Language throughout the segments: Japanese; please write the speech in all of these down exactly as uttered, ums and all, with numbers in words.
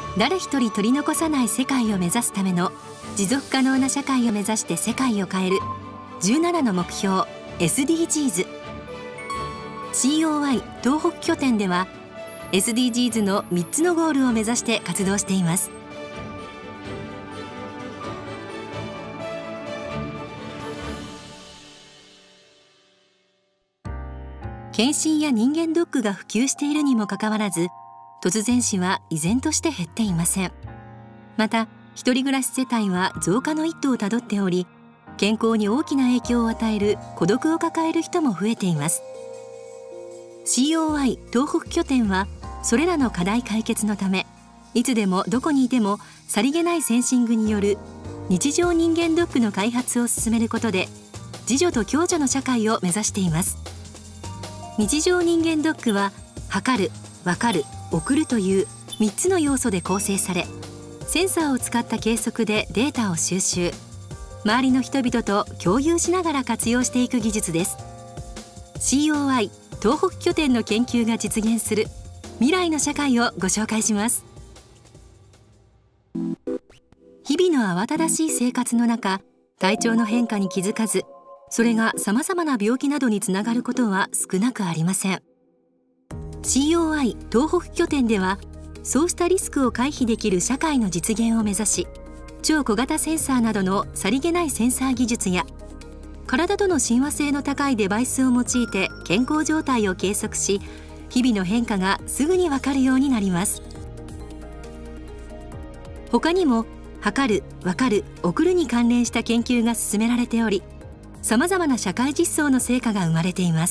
誰一人取り残さない世界を目指すための持続可能な社会を目指して世界を変えるじゅうななの目標 エスディージーズ。 シーオーアイ 東北拠点では エスディージーズ のみっつのゴールを目指して活動しています。検診や人間ドックが普及しているにもかかわらず、突然死は依然として減っていません。また一人暮らし世帯は増加の一途をたどっており、健康に大きな影響を与える孤独を抱える人も増えています。 シーオーアイ 東北拠点はそれらの課題解決のため、いつでもどこにいてもさりげないセンシングによる日常人間ドックの開発を進めることで、自助と共助の社会を目指しています。日常人間ドックは測る、分かる、送るというみっつの要素で構成され、センサーを使った計測でデータを収集、周りの人々と共有しながら活用していく技術です。 シーオーアイ 東北拠点の研究が実現する未来の社会をご紹介します。日々の慌ただしい生活の中、体調の変化に気づかず、それがさまざまな病気などにつながることは少なくありません。 シーオーアイ 東北拠点ではそうしたリスクを回避できる社会の実現を目指し、超小型センサーなどのさりげないセンサー技術や体との親和性の高いデバイスを用いて健康状態を計測し、日々の変化がすぐにわかるようになります。他にも測る、わかる、送るに関連した研究が進められており、さまざまな社会実装の成果が生まれています。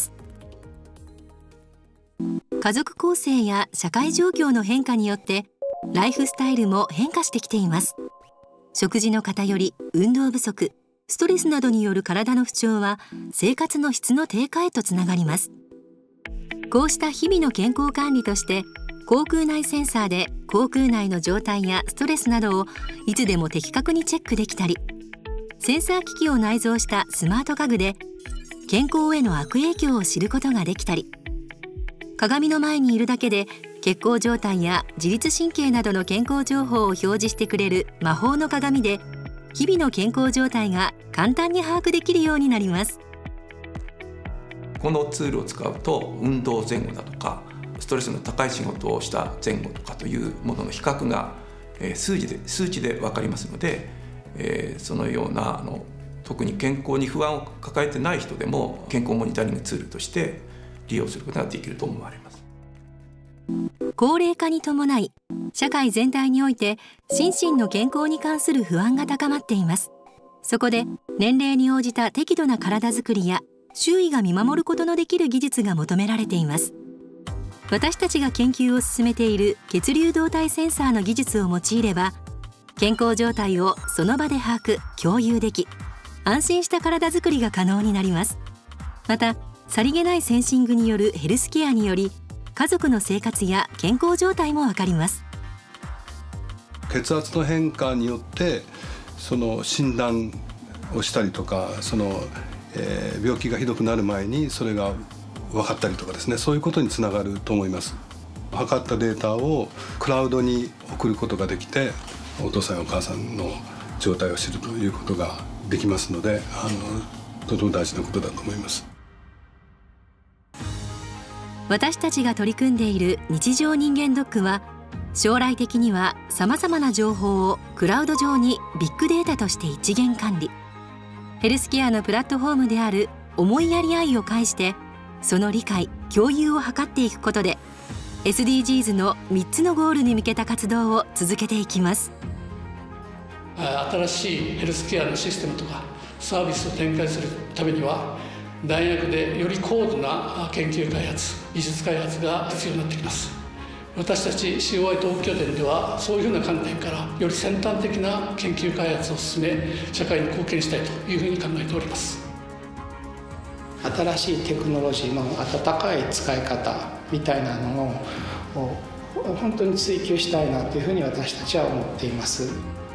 家族構成や社会状況の変化によってライフスタイルも変化してきています。食事の偏り、運動不足、ストレスなどによる体の不調は生活の質の低下へとつながります。こうした日々の健康管理として、口腔内センサーで口腔内の状態やストレスなどをいつでも的確にチェックできたり、センサー機器を内蔵したスマート家具で健康への悪影響を知ることができたり、鏡の前にいるだけで血行状態や自律神経などの健康情報を表示してくれる魔法の鏡で、日々の健康状態が簡単に把握できるようになります。 このツールを使うと、運動前後だとかストレスの高い仕事をした前後とかというものの比較が数字で数値で分かりますので、えー、そのようなあの特に健康に不安を抱えてない人でも健康モニタリングツールとして利用することができると思われます。 高齢化に伴い、社会全体において心身の健康に関する不安が高まっています。そこで年齢に応じた適度な体づくりや周囲が見守ることのできる技術が求められています。私たちが研究を進めている血流動態センサーの技術を用いれば、健康状態をその場で把握・共有でき、安心した体づくりが可能になります。また、さりげないセンシングによるヘルスケアにより、家族の生活や健康状態もわかります。 血圧の変化によってその診断をしたりとか、その、えー、病気がひどくなる前にそれが分かったりとかですね、そういうことにつながると思います。測ったデータをクラウドに送ることができて、お父さんやお母さんの状態を知るということができますので、あのとても大事なことだと思います。 私たちが取り組んでいる日常人間ドックは、将来的にはさまざまな情報をクラウド上にビッグデータとして一元管理、ヘルスケアのプラットフォームである思いやり愛を介してその理解・共有を図っていくことで エスディージーズ のみっつのゴールに向けた活動を続けていきます。 新しいヘルスケアのシステムとかサービスを展開するためには、大学でより高度な研究開発、技術開発が必要になってきます。私たち シーオーアイ 東北拠点では、そういうふうな観点からより先端的な研究開発を進め、社会に貢献したいというふうに考えております。 新しいテクノロジーの温かい使い方みたいなのを本当に追求したいなというふうに私たちは思っています。